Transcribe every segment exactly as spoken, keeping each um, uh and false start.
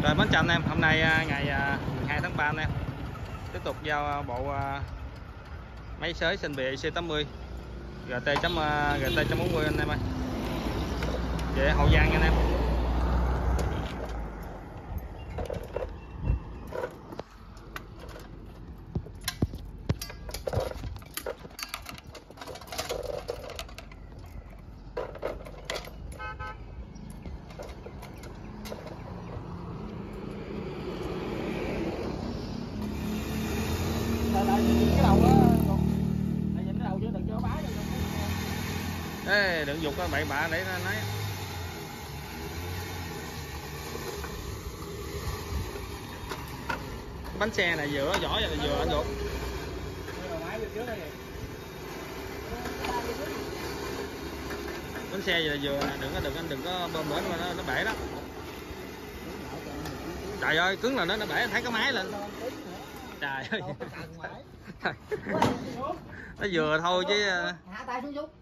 Rồi mến chào anh em, hôm nay ngày mười hai tháng ba anh em tiếp tục giao bộ máy xới sinh bì C tám mươi G T bốn mươi anh em ơi, về Hậu Giang nha anh em. Ê, đừng dục cái bậy bạ để nó nói. Bánh xe này vừa vỏ ra là vừa anh Dục. Bánh xe vậy là vừa nè, đừng có đừng anh đừng có bơm bển mà nó, nó bể đó. Trời ơi, cứng là nó nó bể, thấy cái máy lên. Trời ơi. Nó vừa thôi chứ. Hạ tay xuống xuống.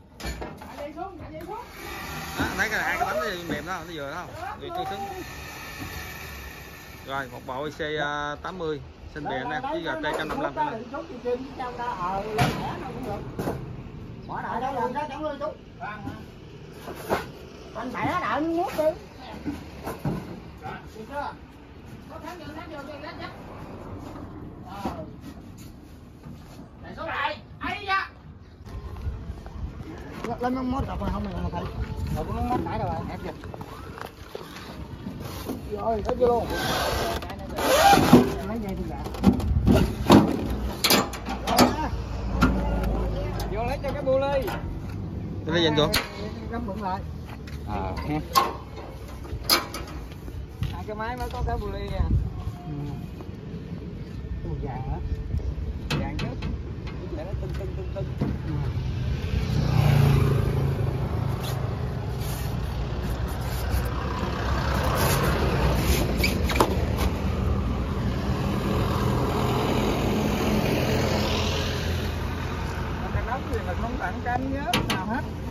Đó, thấy cái hai cái bánh nó mềm đó, nó vừa đó không? Vì cứng cứng. Rồi, một bộ C tám mươi sinh bì anh em với G T một trăm năm mươi lăm anh em. Bỏ đại đó lên đó chẳng luôn chút. Anh bẻ đại muốn mút đi. Được chưa? Có thắng vô thắng vô cái lát chắc. Ờ. Này số lại. Ấy da. Lên nó mốt cọc này không này thầy. Rồi cũng mốt nãy rồi ép kìa. Rồi, hết chưa luôn. Mấy giây tôi gạt. Vô lấy cho cái bu ly. Tôi lấy dành xuống. Gắm bụng lại. À ha. Hai cái máy mới có cái bu ly nha. Ừ. Cái một vàng hả? Vàng chứ. Để nó tưng tưng tưng tưng. Ừ. Cái nóng thì mình không tặng canh nhớ nào hết.